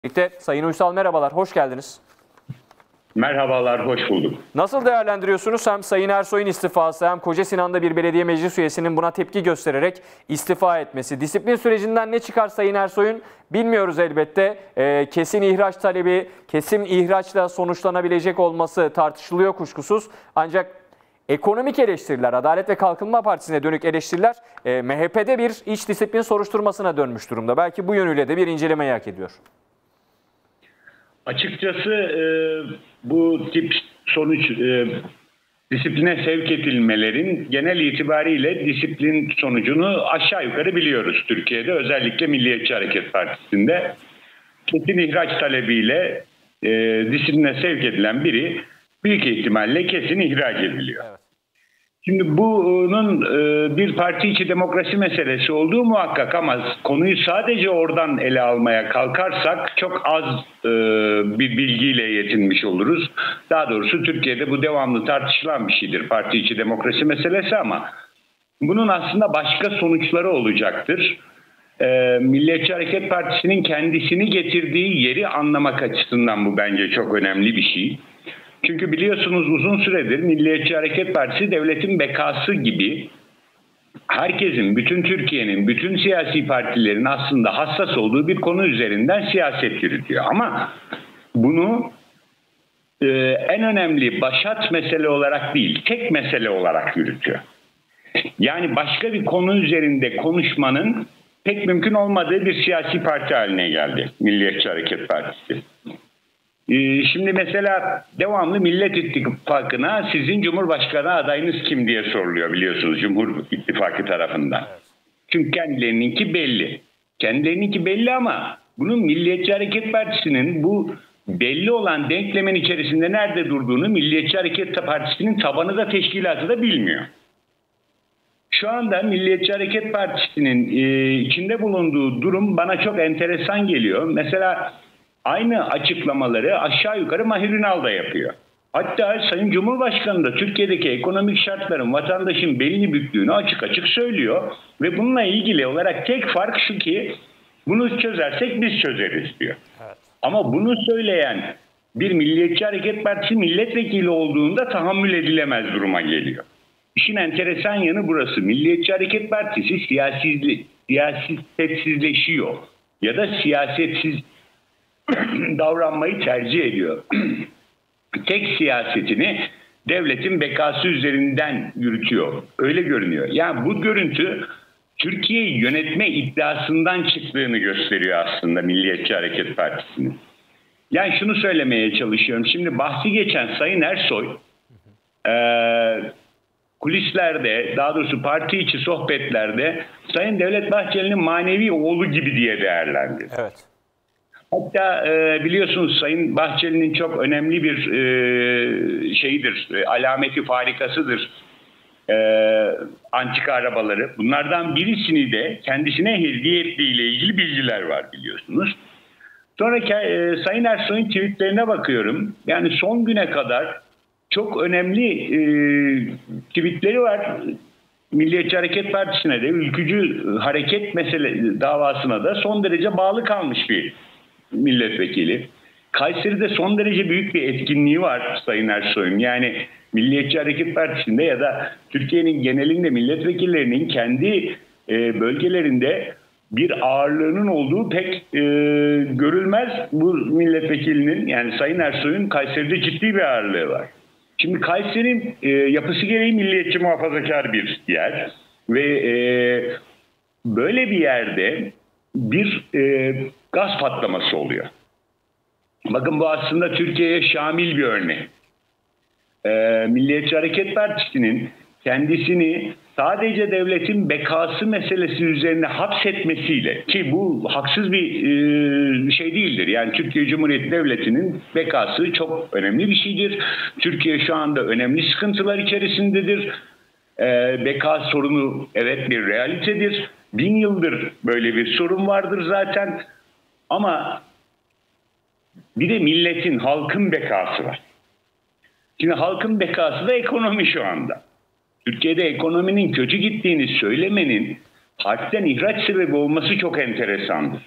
Birlikte Sayın Uysal merhabalar, hoş geldiniz. Merhabalar, hoş bulduk. Nasıl değerlendiriyorsunuz hem Sayın Ersoy'un istifası hem Kocasinan'da bir belediye meclis üyesinin buna tepki göstererek istifa etmesi? Disiplin sürecinden ne çıkar Sayın Ersoy'un bilmiyoruz elbette. Kesin ihraç talebi, kesin ihraçla sonuçlanabilecek olması tartışılıyor kuşkusuz. Ancak ekonomik eleştiriler, Adalet ve Kalkınma Partisi'ne dönük eleştiriler MHP'de bir iç disiplin soruşturmasına dönmüş durumda. Belki bu yönüyle de bir incelemeyi hak ediyor. Açıkçası bu tip disipline sevk edilmelerin genel itibariyle disiplin sonucunu aşağı yukarı biliyoruz Türkiye'de. Özellikle Milliyetçi Hareket Partisi'nde kesin ihraç talebiyle disipline sevk edilen biri büyük ihtimalle kesin ihraç ediliyor. Evet. Şimdi bunun bir parti içi demokrasi meselesi olduğu muhakkak ama konuyu sadece oradan ele almaya kalkarsak çok az bir bilgiyle yetinmiş oluruz. Daha doğrusu Türkiye'de bu devamlı tartışılan bir şeydir, parti içi demokrasi meselesi, ama bunun aslında başka sonuçları olacaktır. Milliyetçi Hareket Partisi'nin kendisini getirdiği yeri anlamak açısından bu bence çok önemli bir şey. Çünkü biliyorsunuz uzun süredir Milliyetçi Hareket Partisi devletin bekası gibi herkesin, bütün Türkiye'nin, bütün siyasi partilerin aslında hassas olduğu bir konu üzerinden siyaset yürütüyor. Ama bunu en önemli başat mesele olarak değil, tek mesele olarak yürütüyor. Yani başka bir konu üzerinde konuşmanın pek mümkün olmadığı bir siyasi parti haline geldi Milliyetçi Hareket Partisi. Şimdi mesela devamlı Millet İttifakı'na sizin Cumhurbaşkanı adayınız kim diye soruluyor, biliyorsunuz, Cumhur İttifakı tarafından. Çünkü kendilerininki belli. Kendilerininki belli ama bunun Milliyetçi Hareket Partisi'nin bu belli olan denklemin içerisinde nerede durduğunu Milliyetçi Hareket Partisi'nin tabanı da teşkilatı da bilmiyor. Şu anda Milliyetçi Hareket Partisi'nin içinde bulunduğu durum bana çok enteresan geliyor. Mesela aynı açıklamaları aşağı yukarı Mahir Ünal da yapıyor. Hatta Sayın Cumhurbaşkanı da Türkiye'deki ekonomik şartların vatandaşın belini büktüğünü açık açık söylüyor. Ve bununla ilgili olarak tek fark şu ki bunu çözersek biz çözeriz diyor. Evet. Ama bunu söyleyen bir Milliyetçi Hareket Partisi milletvekili olduğunda tahammül edilemez duruma geliyor. İşin enteresan yanı burası. Milliyetçi Hareket Partisi siyasetsizleşiyor ya da siyasetsiz davranmayı tercih ediyor. Tek siyasetini devletin bekası üzerinden yürütüyor. Öyle görünüyor. Yani bu görüntü Türkiye'yi yönetme iddiasından çıktığını gösteriyor aslında Milliyetçi Hareket Partisi'nin. Yani şunu söylemeye çalışıyorum. Şimdi bahsi geçen Sayın Ersoy kulislerde, daha doğrusu parti içi sohbetlerde Sayın Devlet Bahçeli'nin manevi oğlu gibi diye değerlendi. Evet. Hatta biliyorsunuz Sayın Bahçeli'nin çok önemli bir alameti farikasıdır antika arabaları. Bunlardan birisini de kendisine hediye ettiğiyle ilgili bilgiler var, biliyorsunuz. Sonra Sayın Ersoy'un tweetlerine bakıyorum. Yani son güne kadar çok önemli tweetleri var. Milliyetçi Hareket Partisi'ne de, ülkücü hareket davasına da son derece bağlı kalmış bir milletvekili. Kayseri'de son derece büyük bir etkinliği var Sayın Ersoy'un. Yani Milliyetçi Hareket Partisi'nde ya da Türkiye'nin genelinde milletvekillerinin kendi bölgelerinde bir ağırlığının olduğu pek görülmez. Bu milletvekilinin, yani Sayın Ersoy'un Kayseri'de ciddi bir ağırlığı var. Şimdi Kayseri'nin yapısı gereği milliyetçi muhafazakar bir yer ve böyle bir yerde bir gaz patlaması oluyor. Bakın bu aslında Türkiye'ye şamil bir örnek. Milliyetçi Hareket Partisi'nin kendisini sadece devletin bekası meselesi üzerine hapsetmesiyle, ki bu haksız bir şey değildir. Yani Türkiye Cumhuriyeti Devleti'nin bekası çok önemli bir şeydir. Türkiye şu anda önemli sıkıntılar içerisindedir. Beka sorunu evet bir realitedir. 1000 yıldır böyle bir sorun vardır zaten. Ama bir de milletin, halkın bekası var. Şimdi halkın bekası da ekonomi şu anda. Türkiye'de ekonominin kötü gittiğini söylemenin partiden ihraç sebebi olması çok enteresandır.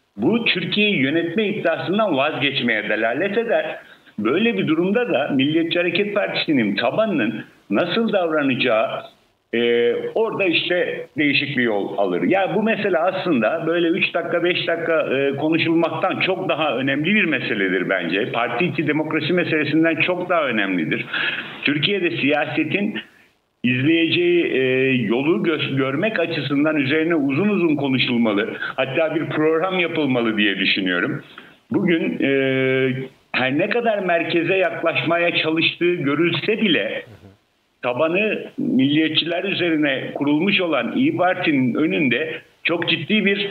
Bu Türkiye'yi yönetme iddiasından vazgeçmeye delalet eder. Böyle bir durumda da Milliyetçi Hareket Partisi'nin tabanının nasıl davranacağı orada işte değişik bir yol alır. Ya bu mesele aslında böyle 3 dakika 5 dakika konuşulmaktan çok daha önemli bir meseledir bence. Parti içi demokrasi meselesinden çok daha önemlidir. Türkiye'de siyasetin izleyeceği yolu görmek açısından üzerine uzun uzun konuşulmalı. Hatta bir program yapılmalı diye düşünüyorum. Bugün her ne kadar merkeze yaklaşmaya çalıştığı görülse bile tabanı milliyetçiler üzerine kurulmuş olan İYİ Parti'nin önünde çok ciddi bir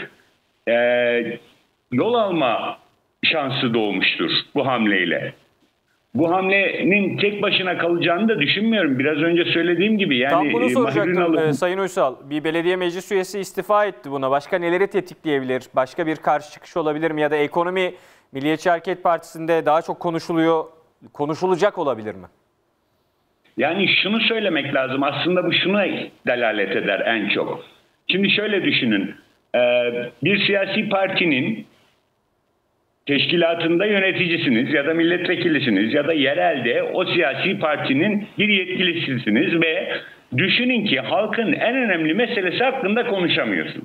yol alma şansı doğmuştur bu hamleyle. Bu hamlenin tek başına kalacağını da düşünmüyorum. Biraz önce söylediğim gibi yani tam bunu soracaktım Sayın Uysal. Bir belediye meclis üyesi istifa etti buna. Başka neleri tetikleyebilir? Başka bir karşı çıkış olabilir mi? Ya da ekonomi Milliyetçi Hareket Partisi'nde daha çok konuşulacak olabilir mi? Yani şunu söylemek lazım. Aslında bu şuna delalet eder en çok. Şimdi şöyle düşünün. Bir siyasi partinin teşkilatında yöneticisiniz ya da milletvekilisiniz ya da yerelde o siyasi partinin bir yetkilisisiniz ve düşünün ki halkın en önemli meselesi hakkında konuşamıyorsunuz.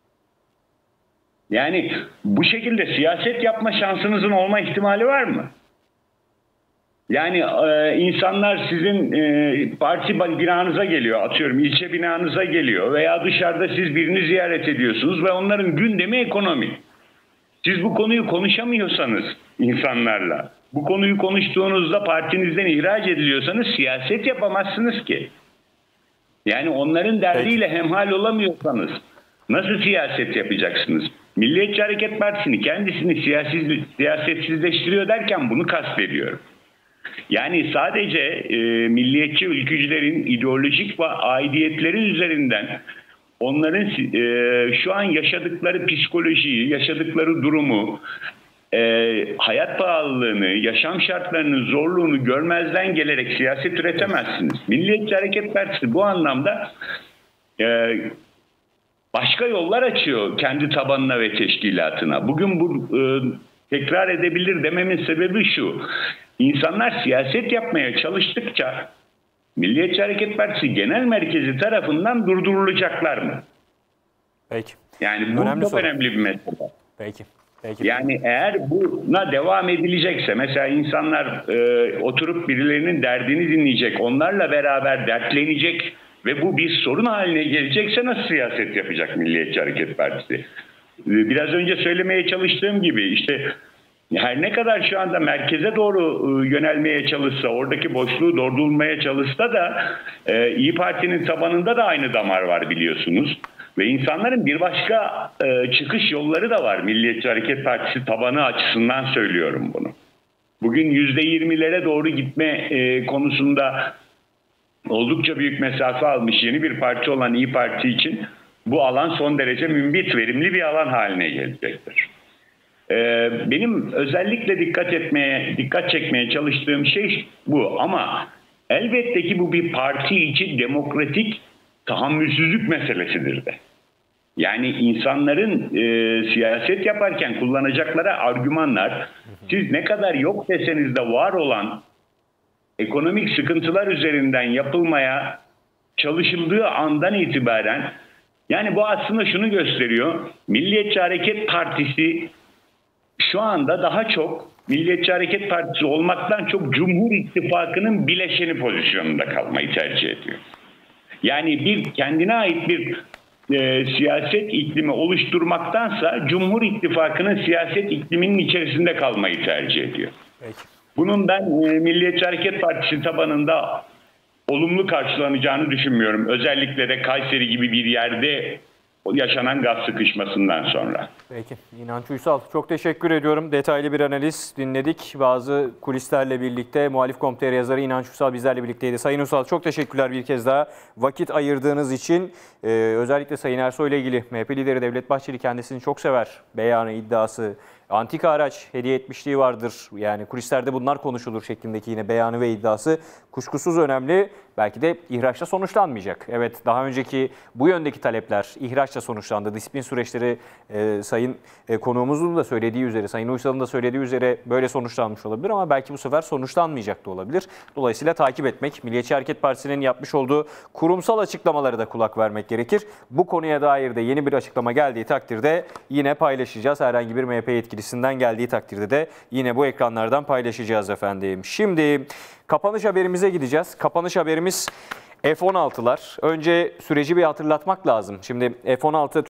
Yani bu şekilde siyaset yapma şansınızın olma ihtimali var mı? Yani insanlar sizin parti binanıza geliyor, atıyorum ilçe binanıza geliyor veya dışarıda siz birini ziyaret ediyorsunuz ve onların gündemi ekonomi. Siz bu konuyu konuşamıyorsanız insanlarla, bu konuyu konuştuğunuzda partinizden ihraç ediliyorsanız siyaset yapamazsınız ki. Yani onların derdiyle hemhal olamıyorsanız nasıl siyaset yapacaksınız? Milliyetçi Hareket Partisi'ni kendisini siyasetsizleştiriyor derken bunu kastediyorum. Yani sadece milliyetçi ülkücülerin ideolojik ve aidiyetleri üzerinden onların şu an yaşadıkları psikolojiyi, yaşadıkları durumu, hayat pahalılığını, yaşam şartlarının zorluğunu görmezden gelerek siyaset üretemezsiniz. Milliyetçi Hareket Partisi bu anlamda başka yollar açıyor kendi tabanına ve teşkilatına. Bugün bu tekrar edebilir dememin sebebi şu. İnsanlar siyaset yapmaya çalıştıkça Milliyetçi Hareket Partisi Genel Merkezi tarafından durdurulacaklar mı? Peki. Yani bu çok önemli bir mesele. Peki. Yani eğer buna devam edilecekse, mesela insanlar oturup birilerinin derdini dinleyecek, onlarla beraber dertlenecek ve bu bir sorun haline gelecekse nasıl siyaset yapacak Milliyetçi Hareket Partisi? Biraz önce söylemeye çalıştığım gibi işte her ne kadar şu anda merkeze doğru yönelmeye çalışsa, oradaki boşluğu doldurmaya çalışsa da İYİ Parti'nin tabanında da aynı damar var biliyorsunuz. Ve insanların bir başka çıkış yolları da var. Milliyetçi Hareket Partisi tabanı açısından söylüyorum bunu. Bugün %20'lere doğru gitme konusunda oldukça büyük mesafe almış yeni bir parti olan İYİ Parti için bu alan son derece mümbit, verimli bir alan haline gelecektir. Benim özellikle dikkat çekmeye çalıştığım şey bu. Ama elbette ki bu bir parti içi demokratik tahammülsüzlük meselesidir de. Yani insanların siyaset yaparken kullanacakları argümanlar, siz ne kadar yok deseniz de var olan ekonomik sıkıntılar üzerinden yapılmaya çalışıldığı andan itibaren, yani bu aslında şunu gösteriyor. Milliyetçi Hareket Partisi şu anda daha çok Milliyetçi Hareket Partisi olmaktan çok Cumhur İttifakı'nın bileşeni pozisyonunda kalmayı tercih ediyor. Yani bir kendine ait bir siyaset iklimi oluşturmaktansa Cumhur İttifakı'nın siyaset ikliminin içerisinde kalmayı tercih ediyor. Peki. Bunun ben Milliyetçi Hareket Partisi tabanında olumlu karşılanacağını düşünmüyorum. Özellikle de Kayseri gibi bir yerde yaşanan gaz sıkışmasından sonra. Peki. İnanç Uysal, çok teşekkür ediyorum. Detaylı bir analiz dinledik. Bazı kulislerle birlikte Muhalif.com.tr yazarı İnanç Uysal bizlerle birlikteydi. Sayın Uysal, çok teşekkürler bir kez daha vakit ayırdığınız için. Özellikle Sayın Ersoy ile ilgili MHP lideri Devlet Bahçeli kendisini çok sever beyanı, iddiası antika araç hediye etmişliği vardır. Yani kulislerde bunlar konuşulur şeklindeki yine beyanı ve iddiası kuşkusuz önemli. Belki de ihraçla sonuçlanmayacak. Evet, daha önceki bu yöndeki talepler ihraçla sonuçlandı. Disiplin süreçleri sayın konuğumuzun da söylediği üzere, Sayın Uysal'ın da söylediği üzere böyle sonuçlanmış olabilir ama belki bu sefer sonuçlanmayacak da olabilir. Dolayısıyla takip etmek, Milliyetçi Hareket Partisi'nin yapmış olduğu kurumsal açıklamaları da kulak vermek gerekir. Bu konuya dair de yeni bir açıklama geldiği takdirde yine paylaşacağız. Herhangi bir MHP yetkilisinden geldiği takdirde de yine bu ekranlardan paylaşacağız efendim. Şimdi kapanış haberimize gideceğiz. Kapanış haberimiz F-16'lar. Önce süreci bir hatırlatmak lazım. Şimdi F-16